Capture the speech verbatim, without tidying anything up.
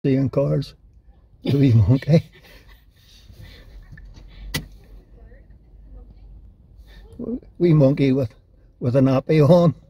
seeing cars. The wee monkey. Wee monkey with, with a nappy on.